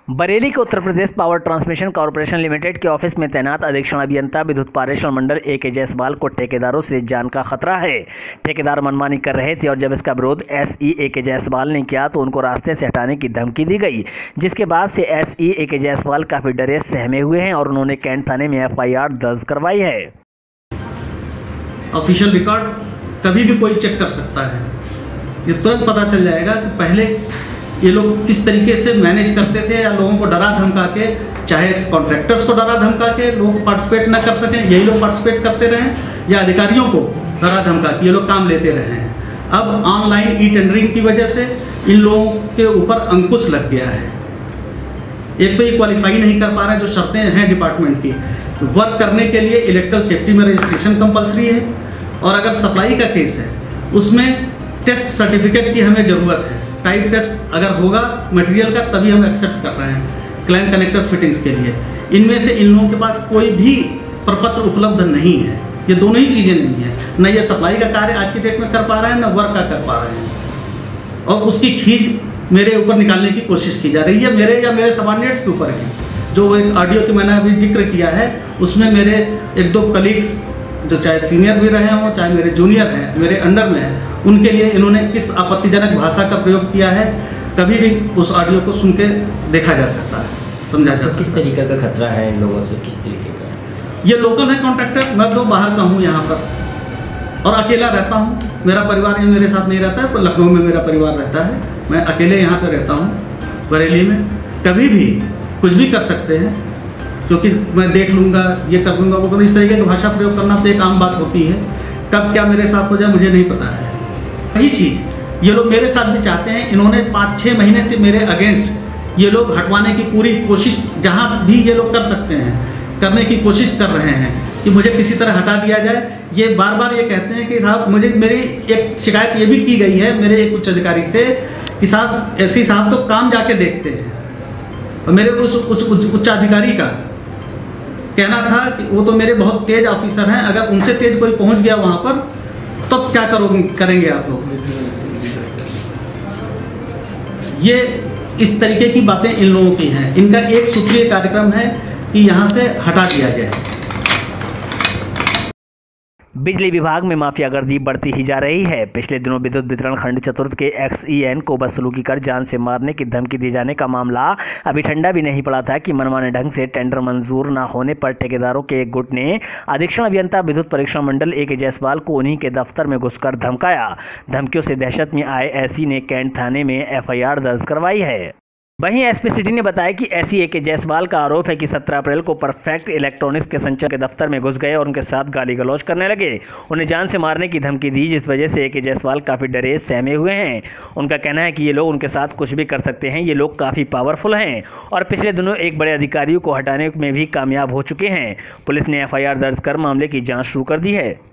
बरेली के Uttar Pradesh power transmission corporation limited के office में तैनात अधीक्षण अभियंता विद्युत पारेषण मंडल ए.के. जायसवाल को ठेकेदारों से जान का खतरा है। ठेकेदार मनमानी कर रहे थे और जब इसका विरोध एसई ए.के. जायसवाल ने किया तो उनको रास्ते से हटाने की धमकी दी गई, जिसके बाद से एसई ए.के. जायसवाल काफी डरे सहमे हुए हैं और उन्होंने कैंट थाने में एफआईआर दर्ज करवाई है। ऑफिशियल रिकॉर्ड कभी भी कोई चेक कर सकता है। ये तुरंत पता चल जाएगा कि पहले ये लोग किस तरीके से मैनेज करते थे या लोगों को डरा धमका के, चाहे कॉन्ट्रैक्टर्स को डरा धमका के लोग पार्टिसिपेट ना कर सकें, यही लोग पार्टिसिपेट करते रहें, या अधिकारियों को डरा धमका के ये लोग काम लेते रहे हैं। अब ऑनलाइन ई टेंडरिंग की वजह से इन लोगों के ऊपर अंकुश लग गया है। एक तो ये क्वालिफाई नहीं कर पा रहे हैं, जो शर्तें हैं डिपार्टमेंट की। वर्क करने के लिए इलेक्ट्रिकल सेफ्टी में रजिस्ट्रेशन कंपलसरी है, और अगर सप्लाई का केस है उसमें टेस्ट सर्टिफिकेट की हमें ज़रूरत है। टाइप टेस्ट अगर होगा मटेरियल का तभी हम एक्सेप्ट कर रहे हैं क्लाइंट कनेक्टर फिटिंग्स के लिए। इनमें से इन लोगों के पास कोई भी प्रपत्र उपलब्ध नहीं है। ये दोनों ही चीज़ें नहीं है, न ये सप्लाई का कार्य आज की डेट में कर पा रहे हैं, न वर्क का कर पा रहे हैं। और उसकी खींच मेरे ऊपर निकालने की कोशिश की जा रही है, मेरे या मेरे सबऑर्डिनेट्स के ऊपर है। जो एक ऑडियो की मैंने अभी जिक्र किया है उसमें मेरे एक दो कलीग्स जो चाहे सीनियर भी रहे हों चाहे मेरे जूनियर हैं, मेरे अंडर में हैं, उनके लिए इन्होंने किस आपत्तिजनक भाषा का प्रयोग किया है, कभी भी उस ऑडियो को सुन के देखा जा सकता है, समझा जा सकता है। किस तरीके का खतरा है इन लोगों से, किस तरीके का? ये लोकल है कॉन्ट्रैक्टर, मैं तो बाहर का हूँ यहाँ पर और अकेला रहता हूँ। मेरा परिवार मेरे साथ नहीं रहता है, पर लखनऊ में मेरा परिवार रहता है। मैं अकेले यहाँ पर रहता हूँ बरेली में। कभी भी कुछ भी कर सकते हैं, क्योंकि मैं देख लूँगा, ये कर दूँगा, वो इस तरीके की भाषा प्रयोग करना तो एक आम बात होती है। कब क्या मेरे साथ हो जाए मुझे नहीं पता है। वही चीज़ ये लोग मेरे साथ भी चाहते हैं। इन्होंने 5-6 महीने से मेरे अगेंस्ट ये लोग हटवाने की पूरी कोशिश जहाँ भी ये लोग कर सकते हैं करने की कोशिश कर रहे हैं कि मुझे किसी तरह हटा दिया जाए। ये बार बार ये कहते हैं कि साहब मुझे, मेरी एक शिकायत ये भी की गई है मेरे एक उच्च अधिकारी से कि साहब एसई साहब तो काम जाके देखते हैं। और मेरे उस उच्च अधिकारी का कहना था कि वो तो मेरे बहुत तेज ऑफिसर हैं, अगर उनसे तेज कोई पहुंच गया वहां पर तब क्या करेंगे आप लोग। ये इस तरीके की बातें इन लोगों की हैं। इनका एक सूत्रीय कार्यक्रम है कि यहाँ से हटा दिया जाए। बिजली विभाग में माफियागर्दी बढ़ती ही जा रही है। पिछले दिनों विद्युत वितरण खंड चतुर्थ के एक्सईएन को बदसलूकी कर जान से मारने की धमकी दिए जाने का मामला अभी ठंडा भी नहीं पड़ा था कि मनमाने ढंग से टेंडर मंजूर न होने पर ठेकेदारों के एक गुट ने अधीक्षण अभियंता विद्युत परीक्षण मंडल ए.के. जायसवाल को उन्हीं के दफ्तर में घुसकर धमकाया। धमकियों से दहशत में आए एसई ने कैंट थाने में एफआईआर दर्ज करवाई है। वहीं एसपी सिटी ने बताया कि एसई ए.के. जायसवाल का आरोप है कि 17 अप्रैल को परफेक्ट इलेक्ट्रॉनिक्स के संचालक के दफ्तर में घुस गए और उनके साथ गाली गलौज करने लगे। उन्हें जान से मारने की धमकी दी, जिस वजह से ए.के. जायसवाल काफ़ी डरे सहमे हुए हैं। उनका कहना है कि ये लोग उनके साथ कुछ भी कर सकते हैं, ये लोग काफ़ी पावरफुल हैं और पिछले दिनों एक बड़े अधिकारियों को हटाने में भी कामयाब हो चुके हैं। पुलिस ने एफआईआर दर्ज कर मामले की जाँच शुरू कर दी है।